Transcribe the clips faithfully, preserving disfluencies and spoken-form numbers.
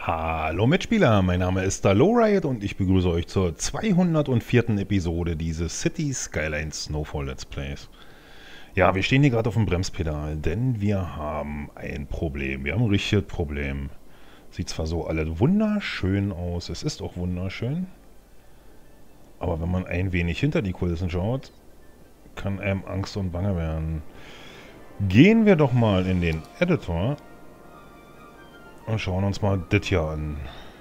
Hallo Mitspieler, mein Name ist Lowride und ich begrüße euch zur zweihundertvierten Episode dieses City Skylines Snowfall Let's Plays. Ja, wir stehen hier gerade auf dem Bremspedal, denn wir haben ein Problem. Wir haben ein richtiges Problem. Sieht zwar so alles wunderschön aus, es ist auch wunderschön, aber wenn man ein wenig hinter die Kulissen schaut, kann einem Angst und Bange werden. Gehen wir doch mal in den Editor und schauen uns mal das hier an.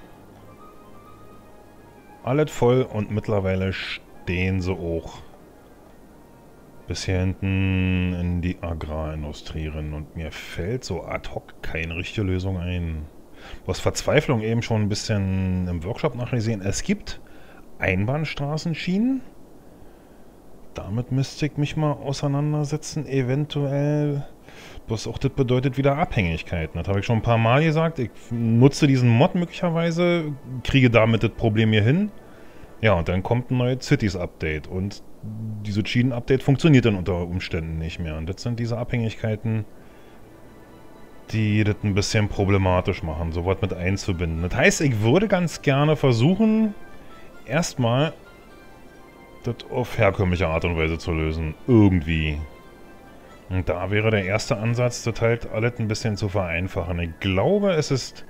Alles voll und mittlerweile stehen sie auch bis hier hinten in die Agrarindustrie rein. Und mir fällt so ad hoc keine richtige Lösung ein. Aus Verzweiflung eben schon ein bisschen im Workshop nachgesehen. Es gibt Einbahnstraßenschienen. Damit müsste ich mich mal auseinandersetzen, eventuell. Bloß auch das bedeutet wieder Abhängigkeiten. Das habe ich schon ein paar Mal gesagt. Ich nutze diesen Mod möglicherweise, kriege damit das Problem hier hin. Ja, und dann kommt ein neues Cities-Update. Und dieses Schienen-Update funktioniert dann unter Umständen nicht mehr. Und das sind diese Abhängigkeiten, die das ein bisschen problematisch machen, sowas mit einzubinden. Das heißt, ich würde ganz gerne versuchen, erstmal das auf herkömmliche Art und Weise zu lösen. Irgendwie. Und da wäre der erste Ansatz, das halt alles ein bisschen zu vereinfachen. Ich glaube, es ist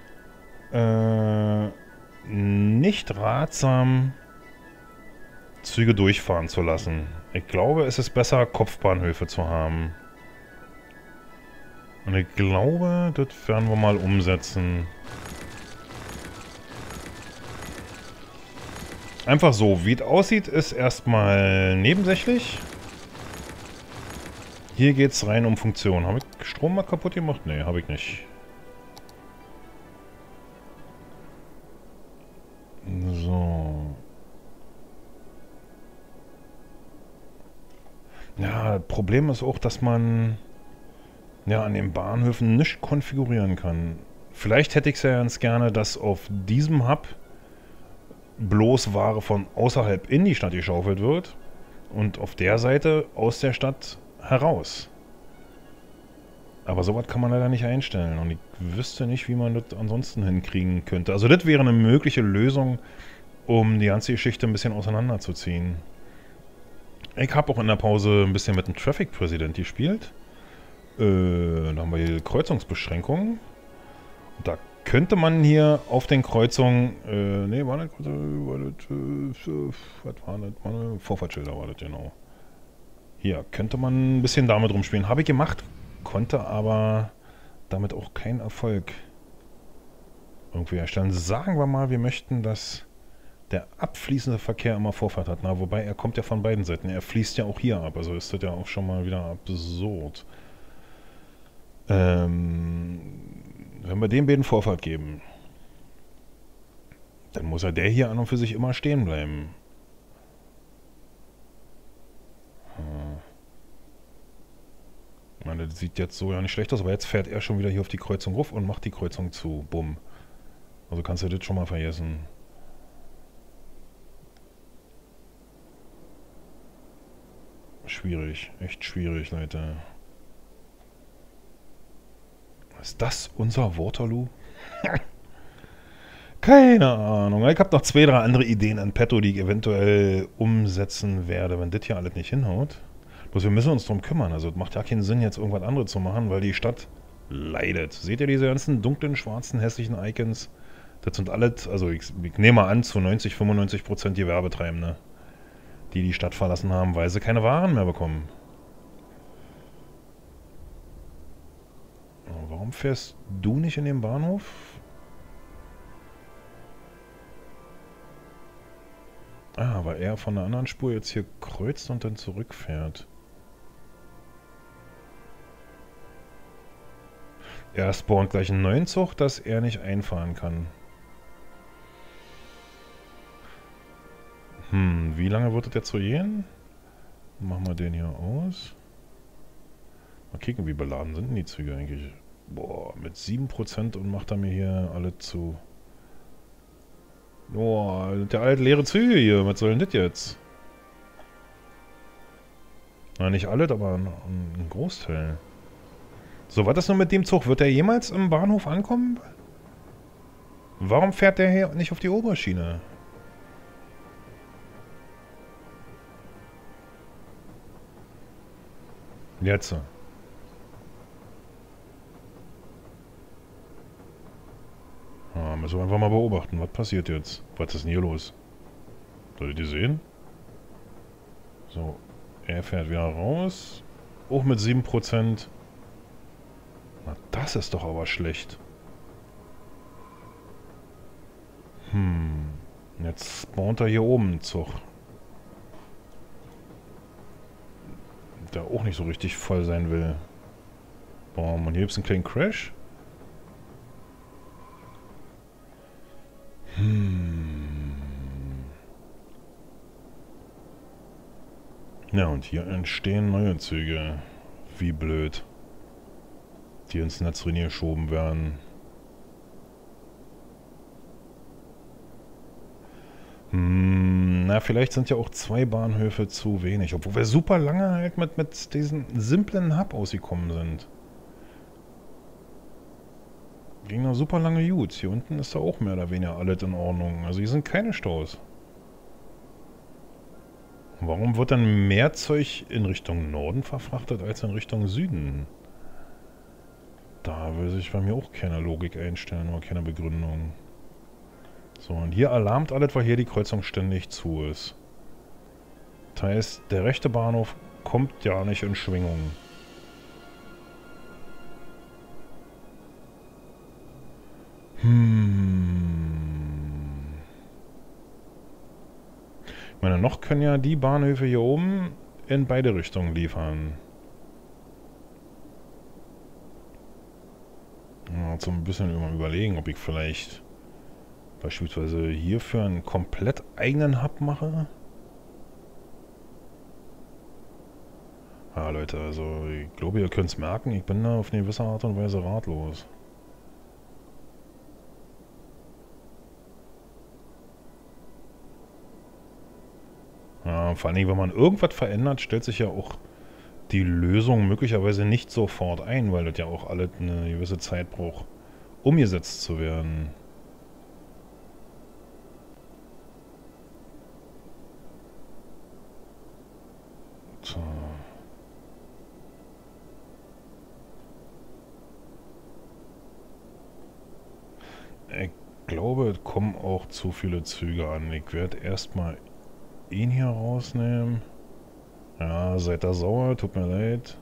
äh, nicht ratsam, Züge durchfahren zu lassen. Ich glaube, es ist besser, Kopfbahnhöfe zu haben. Und ich glaube, das werden wir mal umsetzen. Einfach so, wie es aussieht, ist erstmal nebensächlich. Hier geht es rein um Funktion. Habe ich Strom mal kaputt gemacht? Ne, habe ich nicht. So. Ja, Problem ist auch, dass man ja an den Bahnhöfen nichts konfigurieren kann. Vielleicht hätte ich es ja ganz gerne, dass auf diesem Hub bloß Ware von außerhalb in die Stadt geschaufelt wird und auf der Seite aus der Stadt heraus. Aber sowas kann man leider nicht einstellen und ich wüsste nicht, wie man das ansonsten hinkriegen könnte. Also das wäre eine mögliche Lösung, um die ganze Geschichte ein bisschen auseinanderzuziehen. Ich habe auch in der Pause ein bisschen mit dem Traffic President gespielt. Äh, da haben wir die Kreuzungsbeschränkungen. Da könnte man hier auf den Kreuzungen, äh, ne, war das, war das, äh, was war das, war das? Vorfahrtsschilder war das, genau. Hier, könnte man ein bisschen damit rumspielen. Habe ich gemacht, konnte aber damit auch keinen Erfolg irgendwie erstellen. Sagen wir mal, wir möchten, dass der abfließende Verkehr immer Vorfahrt hat. Na, wobei, er kommt ja von beiden Seiten. Er fließt ja auch hier ab, also ist das ja auch schon mal wieder absurd. Ähm, wenn wir den beiden Vorfahrt geben, dann muss ja der hier an und für sich immer stehen bleiben. Hm. Ich meine, das sieht jetzt so ja nicht schlecht aus, aber jetzt fährt er schon wieder hier auf die Kreuzung ruf und macht die Kreuzung zu. Bumm. Also kannst du das schon mal vergessen. Schwierig. Echt schwierig, Leute. Ist das unser Waterloo? Keine Ahnung. Ich habe noch zwei, drei andere Ideen an petto, die ich eventuell umsetzen werde, wenn das hier alles nicht hinhaut. Bloß wir müssen uns darum kümmern. Also es macht ja keinen Sinn, jetzt irgendwas anderes zu machen, weil die Stadt leidet. Seht ihr diese ganzen dunklen, schwarzen, hässlichen Icons? Das sind alles, also ich, ich nehme mal an, zu neunzig, fünfundneunzig Prozent die Werbetreibende, die die Stadt verlassen haben, weil sie keine Waren mehr bekommen. Warum fährst du nicht in den Bahnhof? Ah, weil er von der anderen Spur jetzt hier kreuzt und dann zurückfährt. Er spawnt gleich einen neuen Zug, dass er nicht einfahren kann. Hm, wie lange wird das jetzt so gehen? Machen wir den hier aus. Mal kicken, wie beladen sind denn die Züge eigentlich? Boah, mit sieben Prozent und macht er mir hier alle zu. Boah, sind ja alt leere Züge hier. Was soll denn das jetzt? Na, nicht alle, aber ein, ein Großteil. So, was ist nun mit dem Zug? Wird er jemals im Bahnhof ankommen? Warum fährt der hier nicht auf die Oberschiene? Jetzt. Ja, müssen wir einfach mal beobachten. Was passiert jetzt? Was ist denn hier los? Solltet ihr sehen? So. Er fährt wieder raus. Auch mit sieben Prozent. Na, das ist doch aber schlecht. Hm. Jetzt spawnt er hier oben einen Zug. Der auch nicht so richtig voll sein will. Boah, und hier gibt es einen kleinen Crash. Hm. Ja, und hier entstehen neue Züge. Wie blöd. Die ins Netz geschoben werden. Hm, na, vielleicht sind ja auch zwei Bahnhöfe zu wenig. Obwohl wir super lange halt mit, mit diesem simplen Hub ausgekommen sind. Ging noch super lange gut. Hier unten ist da auch mehr oder weniger alles in Ordnung. Also hier sind keine Staus. Warum wird dann mehr Zeug in Richtung Norden verfrachtet als in Richtung Süden? Da will sich bei mir auch keine Logik einstellen oder keine Begründung. So, und hier alarmt alles, weil hier die Kreuzung ständig zu ist. Das heißt, der rechte Bahnhof kommt ja nicht in Schwingung. Hm. Ich meine, noch können ja die Bahnhöfe hier oben in beide Richtungen liefern. Ja, so ein bisschen überlegen, ob ich vielleicht beispielsweise hierfür einen komplett eigenen Hub mache. Ja, Leute, also ich glaube, ihr könnt es merken, ich bin da auf eine gewisse Art und Weise ratlos. Ja, vor allem, wenn man irgendwas verändert, stellt sich ja auch die Lösung möglicherweise nicht sofort ein, weil das ja auch alles eine gewisse Zeit braucht, umgesetzt zu werden. So. Ich glaube, es kommen auch zu viele Züge an. Ich werde erstmal ihn hier rausnehmen. Ja, seid da sauer, tut mir leid.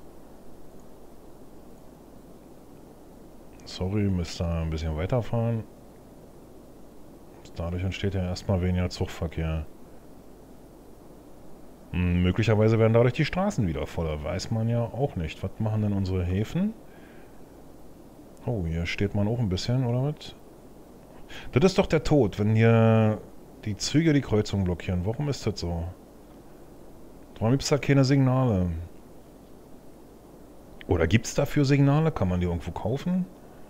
Sorry, müsst ihr ein bisschen weiterfahren. Dadurch entsteht ja erstmal weniger Zugverkehr. Hm, möglicherweise werden dadurch die Straßen wieder voller. Weiß man ja auch nicht. Was machen denn unsere Häfen? Oh, hier steht man auch ein bisschen, oder was? Das ist doch der Tod, wenn hier die Züge die Kreuzung blockieren. Warum ist das so? Warum gibt es da keine Signale? Oder gibt es dafür Signale? Kann man die irgendwo kaufen?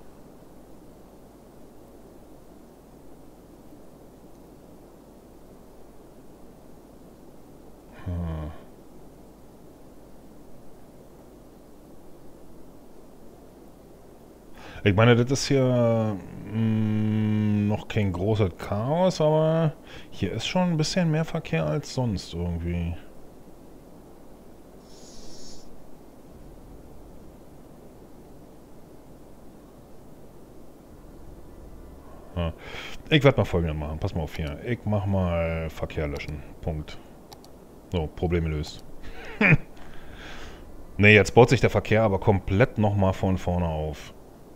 Hm. Ich meine, das ist hier mh, noch kein großes Chaos, aber hier ist schon ein bisschen mehr Verkehr als sonst irgendwie. Ja. Ich werde mal Folgendes machen. Pass mal auf hier. Ich mach mal Verkehr löschen. Punkt. So, Problem gelöst. Ne, jetzt baut sich der Verkehr aber komplett nochmal von vorne auf.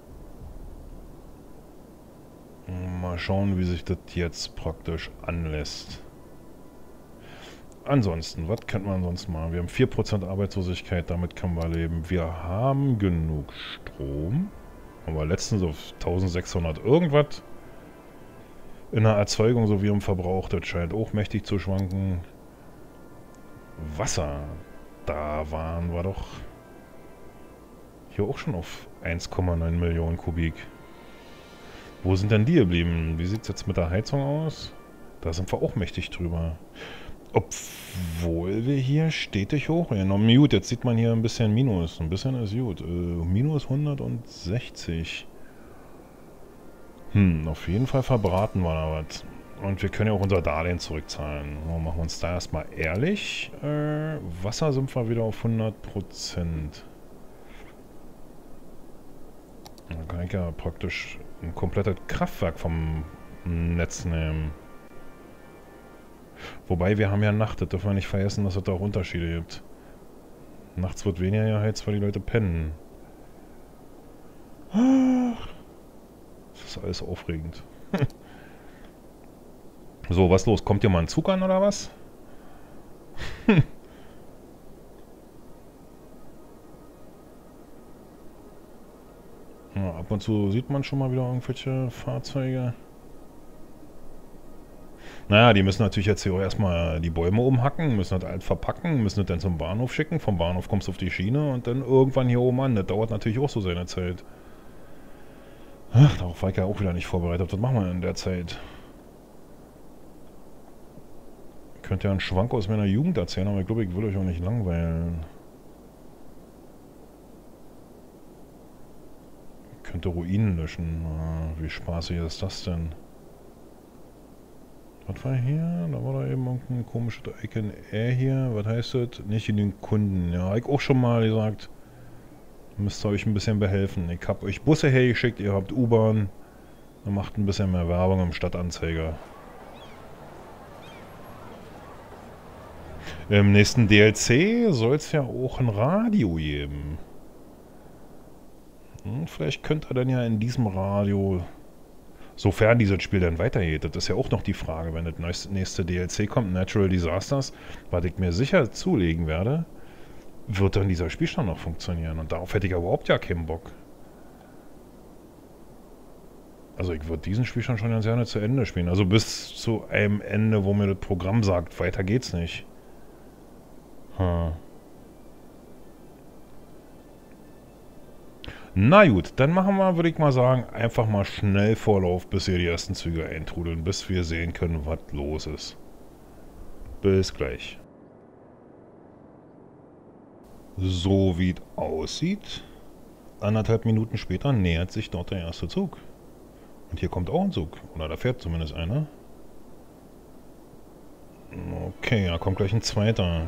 Mal schauen, wie sich das jetzt praktisch anlässt. Ansonsten, was könnte man sonst machen? Wir haben vier Prozent Arbeitslosigkeit, damit können wir leben. Wir haben genug Strom. Haben wir letztens auf eintausendsechshundert irgendwas. In der Erzeugung sowie im Verbrauch, das scheint auch mächtig zu schwanken. Wasser, da waren wir doch hier auch schon auf eins Komma neun Millionen Kubik. Wo sind denn die geblieben? Wie sieht es jetzt mit der Heizung aus? Da sind wir auch mächtig drüber. Obwohl wir hier stetig hochgehen. Und gut, jetzt sieht man hier ein bisschen Minus. Ein bisschen ist gut. Äh, minus hundertsechzig. Hm, auf jeden Fall verbraten wir da was. Und wir können ja auch unser Darlehen zurückzahlen. So, machen wir uns da erstmal ehrlich. Äh, Wasser sind wir wieder auf hundert Prozent. Dann kann ich ja praktisch ein komplettes Kraftwerk vom Netz nehmen. Wobei, wir haben ja Nacht. Das dürfen wir nicht vergessen, dass es da auch Unterschiede gibt. Nachts wird weniger geheizt, weil die Leute pennen. Das ist alles aufregend. So, was los? Kommt hier mal ein Zug an oder was? Ja, ab und zu sieht man schon mal wieder irgendwelche Fahrzeuge. Naja, die müssen natürlich jetzt hier auch erstmal die Bäume umhacken, müssen das alt verpacken, müssen das dann zum Bahnhof schicken. Vom Bahnhof kommst du auf die Schiene und dann irgendwann hier oben an. Das dauert natürlich auch so seine Zeit. Ach, darauf war ich ja auch wieder nicht vorbereitet. Was machen wir in der Zeit? Ich könnte ja einen Schwank aus meiner Jugend erzählen, aber ich glaube, ich will euch auch nicht langweilen. Ich könnte Ruinen löschen. Ah, wie spaßig ist das denn? Was war hier? Da war da eben irgendein komisches Icon R hier. Was heißt das? Nicht in den Kunden. Ja, hab ich auch schon mal gesagt. Müsst ihr euch ein bisschen behelfen. Ich hab euch Busse hergeschickt, ihr habt U-Bahn. Ihr macht ein bisschen mehr Werbung im Stadtanzeiger. Im nächsten D L C soll es ja auch ein Radio geben. Hm, vielleicht könnt ihr dann ja in diesem Radio... Sofern dieses Spiel dann weitergeht, das ist ja auch noch die Frage, wenn das nächste D L C kommt, Natural Disasters, was ich mir sicher zulegen werde, wird dann dieser Spielstand noch funktionieren. Und darauf hätte ich ja überhaupt ja keinen Bock. Also ich würde diesen Spielstand schon ganz gerne zu Ende spielen. Also bis zu einem Ende, wo mir das Programm sagt, weiter geht's nicht. Hm. Na gut, dann machen wir, würde ich mal sagen, einfach mal schnell Vorlauf, bis hier die ersten Züge eintrudeln, bis wir sehen können, was los ist. Bis gleich. So wie es aussieht, anderthalb Minuten später nähert sich dort der erste Zug. Und hier kommt auch ein Zug, oder da fährt zumindest einer. Okay, da kommt gleich ein zweiter.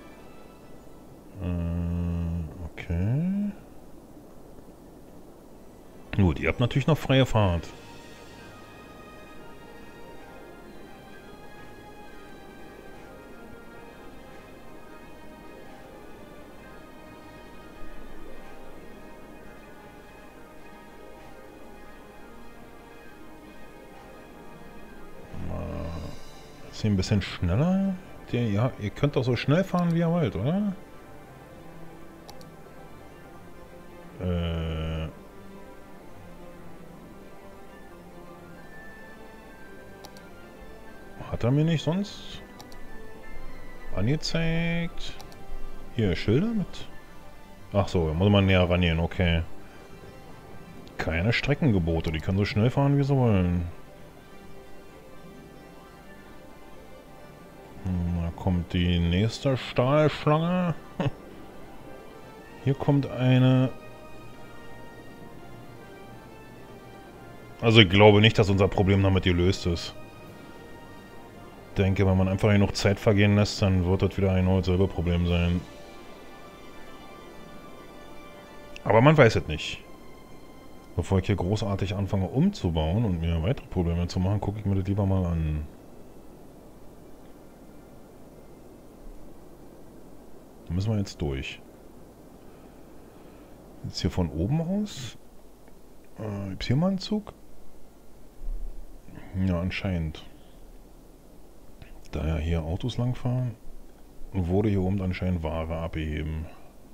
Äh, okay. Gut, ihr habt natürlich noch freie Fahrt. Ist hier ein bisschen schneller? Der, ja, ihr könnt doch so schnell fahren, wie ihr wollt, oder? Äh... Hat er mir nicht sonst angezeigt? Hier, Schilder mit? Ach so, da muss man näher rangehen, okay. Keine Streckengebote, die können so schnell fahren, wie sie wollen. Hm, da kommt die nächste Stahlschlange. Hier kommt eine... Also ich glaube nicht, dass unser Problem damit gelöst ist. Ich denke, wenn man einfach genug Zeit vergehen lässt, dann wird das wieder genau dasselbe Problem sein. Aber man weiß es nicht. Bevor ich hier großartig anfange umzubauen und mir weitere Probleme zu machen, gucke ich mir das lieber mal an. Da müssen wir jetzt durch. Jetzt hier von oben aus. Äh, gibt's hier mal einen Zug? Ja, anscheinend. Da ja hier Autos langfahren, wurde hier oben anscheinend Ware abgeheben.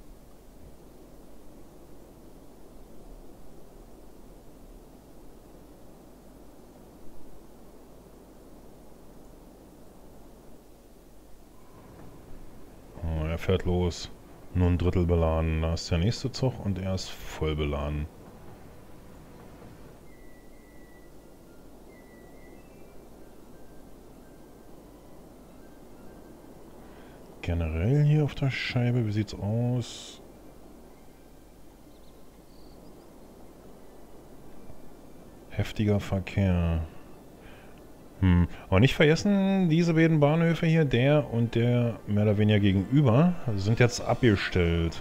Oh, er fährt los. Nur ein Drittel beladen. Da ist der nächste Zug und er ist voll beladen. Generell hier auf der Scheibe, wie sieht's aus? Heftiger Verkehr. Hm. Aber nicht vergessen, diese beiden Bahnhöfe hier, der und der mehr oder weniger gegenüber, sind jetzt abgestellt.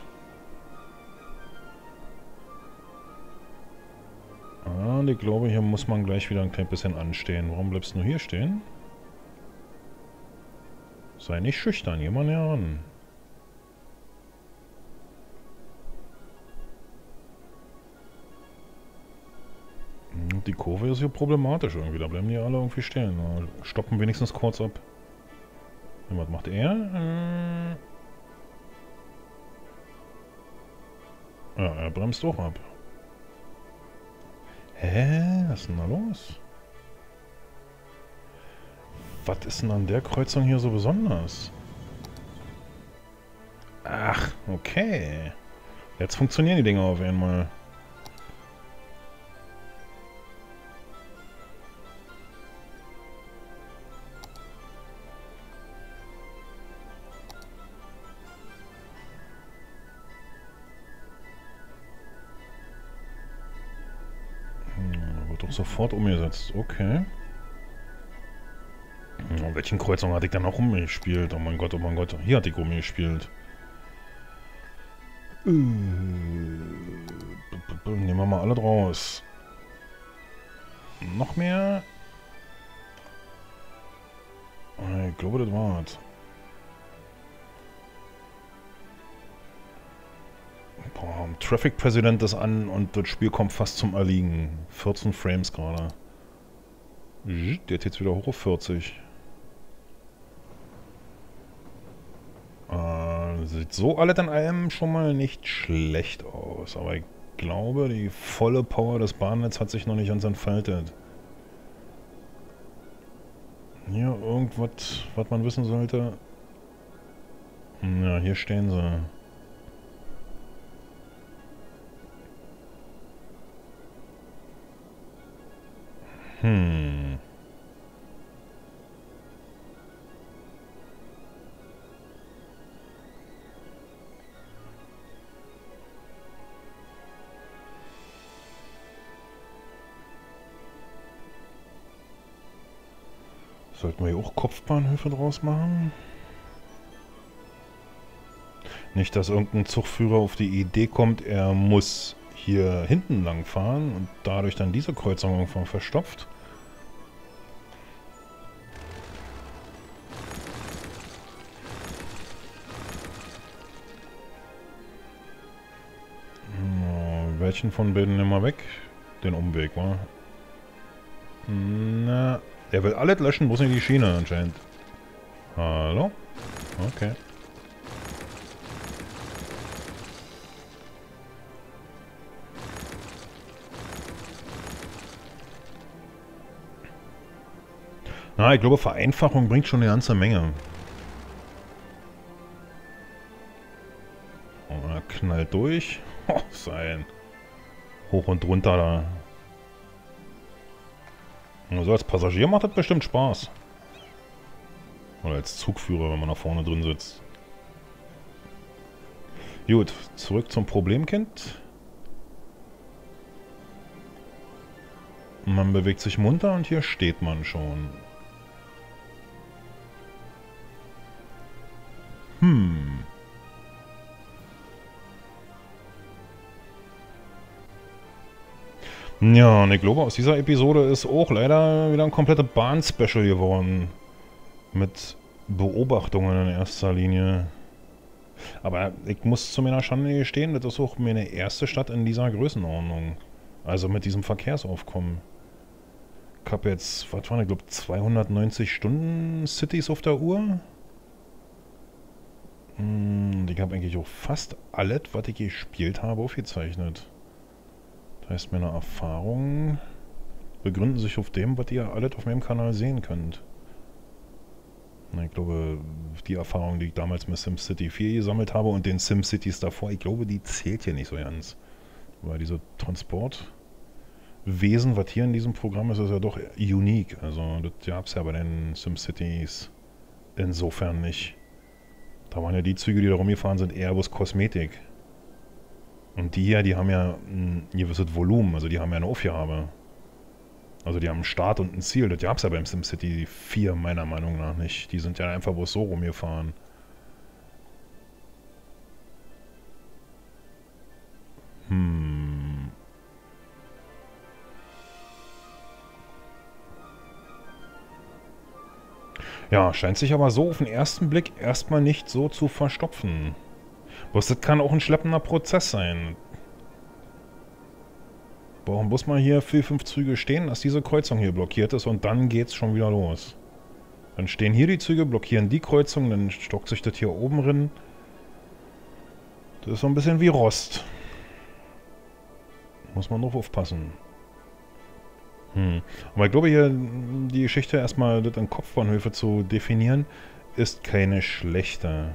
Ah, und ich glaube, hier muss man gleich wieder ein klein bisschen anstehen. Warum bleibst du nur hier stehen? Sei nicht schüchtern, geh mal näher ran. Die Kurve ist hier problematisch irgendwie. Da bleiben die alle irgendwie stehen. Stoppen wenigstens kurz ab. Und was macht er? Äh ja, er bremst auch ab. Hä? Was ist denn da los? Was ist denn an der Kreuzung hier so besonders? Ach, okay. Jetzt funktionieren die Dinger auf einmal. Doch sofort umgesetzt, okay. In welchen Kreuzungen hatte ich dann auch umgespielt? Oh mein Gott, oh mein Gott. Hier hatte ich umgespielt. Äh, nehmen wir mal alle draus. Noch mehr? Ich glaube, das war's. Boah, Traffic Präsident ist an und das Spiel kommt fast zum Erliegen. vierzehn Frames gerade. Der geht jetzt wieder hoch auf vierzig. Äh, sieht so alles in allem schon mal nicht schlecht aus. Aber ich glaube, die volle Power des Bahnnetzes hat sich noch nicht ganz entfaltet. Hier irgendwas, was man wissen sollte. Ja, hier stehen sie. Hm. Sollten wir hier auch Kopfbahnhöfe draus machen? Nicht, dass irgendein Zugführer auf die Idee kommt, er muss hier hinten lang fahren und dadurch dann diese Kreuzung irgendwann verstopft. Na, welchen von beiden nehmen wir weg? Den Umweg, wa? Na, der will alles löschen, bloß nicht die Schiene anscheinend. Hallo? Okay. Na, ich glaube, Vereinfachung bringt schon eine ganze Menge. Oh, er knallt durch. Oh, sein. Hoch und runter da. Also als Passagier macht das bestimmt Spaß. Oder als Zugführer, wenn man da vorne drin sitzt. Gut, zurück zum Problemkind. Man bewegt sich munter und hier steht man schon. Hm. Ja, und ich glaube, aus dieser Episode ist auch leider wieder ein kompletter Bahn-Special geworden. Mit Beobachtungen in erster Linie. Aber ich muss zu meiner Schande gestehen, das ist auch meine erste Stadt in dieser Größenordnung. Also mit diesem Verkehrsaufkommen. Ich habe jetzt, was waren, ich glaube, zweihundertneunzig Stunden Cities auf der Uhr. Und ich habe eigentlich auch fast alles, was ich gespielt habe, aufgezeichnet. Das heißt, meine Erfahrungen begründen sich auf dem, was ihr alles auf meinem Kanal sehen könnt. Ich glaube, die Erfahrung, die ich damals mit SimCity vier gesammelt habe und den SimCities davor, ich glaube, die zählt hier nicht so ganz. Weil diese Transportwesen, was hier in diesem Programm ist, ist ja doch unique. Also das gab es ja bei den SimCities insofern nicht. Da waren ja die Züge, die da rumgefahren sind, eher bloß Kosmetik. Und die hier, die haben ja ein gewisses Volumen, also die haben ja eine Aufgabe. Also die haben einen Start und ein Ziel. Das gab es ja beim SimCity vier meiner Meinung nach nicht. Die sind ja einfach bloß so rumgefahren. Hm. Ja, scheint sich aber so auf den ersten Blick erstmal nicht so zu verstopfen. Bloß das kann auch ein schleppender Prozess sein. Warum muss man hier vier, fünf Züge stehen, dass diese Kreuzung hier blockiert ist und dann geht's schon wieder los. Dann stehen hier die Züge, blockieren die Kreuzung, dann stockt sich das hier oben drin. Das ist so ein bisschen wie Rost. Muss man drauf aufpassen. Hm. Aber ich glaube hier, die Geschichte erstmal das an Kopfbahnhöfe zu definieren, ist keine schlechte.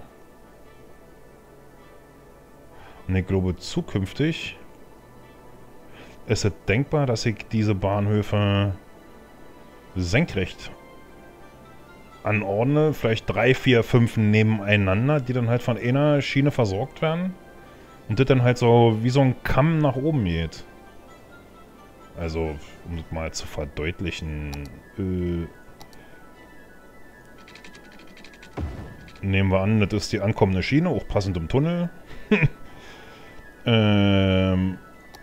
Und ich glaube zukünftig ist es denkbar, dass ich diese Bahnhöfe senkrecht anordne. Vielleicht drei, vier, fünf nebeneinander, die dann halt von einer Schiene versorgt werden. Und das dann halt so wie so ein Kamm nach oben geht. Also, um das mal zu verdeutlichen, äh, nehmen wir an, das ist die ankommende Schiene, auch passend im Tunnel. ähm...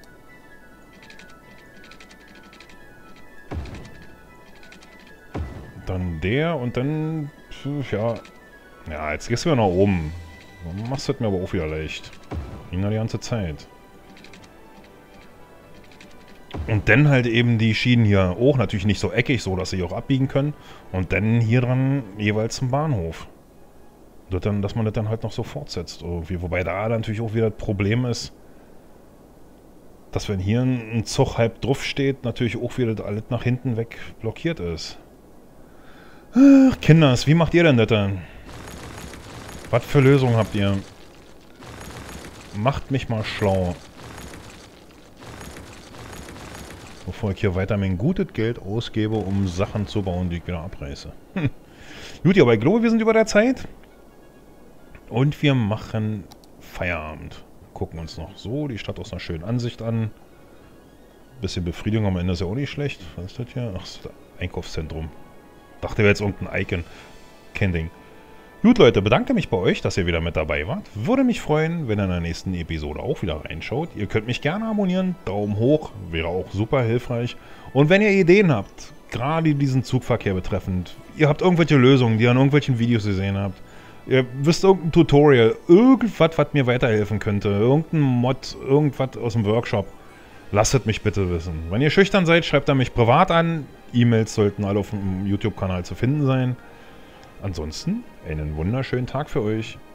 Dann der und dann, ja, ja, jetzt gehst du ja nach oben. Dann machst du das mir aber auch wieder leicht. Ging ja die ganze Zeit. Und dann halt eben die Schienen hier auch, natürlich nicht so eckig, so dass sie auch abbiegen können. Und dann hier dran jeweils zum Bahnhof. Das dann, dass man das dann halt noch so fortsetzt irgendwie. Wobei da natürlich auch wieder das Problem ist, dass wenn hier ein Zug halb drauf steht, natürlich auch wieder das alles nach hinten weg blockiert ist. Ach, Kinders, wie macht ihr denn das dann? Was für Lösungen habt ihr? Macht mich mal schlau. Bevor ich hier weiter mein gutes Geld ausgebe, um Sachen zu bauen, die ich wieder abreiße. Hm. Gut, aber ich glaube, wir sind über der Zeit. Und wir machen Feierabend. Gucken uns noch so die Stadt aus einer schönen Ansicht an. Bisschen Befriedigung am Ende ist ja auch nicht schlecht. Was ist das hier? Ach, das ist das Einkaufszentrum. Dachte, wäre jetzt irgendein Icon. Kein Ding. Gut, Leute, bedanke mich bei euch, dass ihr wieder mit dabei wart. Würde mich freuen, wenn ihr in der nächsten Episode auch wieder reinschaut. Ihr könnt mich gerne abonnieren. Daumen hoch, wäre auch super hilfreich. Und wenn ihr Ideen habt, gerade diesen Zugverkehr betreffend, ihr habt irgendwelche Lösungen, die ihr an irgendwelchen Videos gesehen habt, ihr wisst irgendein Tutorial, irgendwas, was mir weiterhelfen könnte, irgendein Mod, irgendwas aus dem Workshop, lasst es mich bitte wissen. Wenn ihr schüchtern seid, schreibt ihr mich privat an. E-Mails sollten alle auf dem YouTube-Kanal zu finden sein. Ansonsten einen wunderschönen Tag für euch.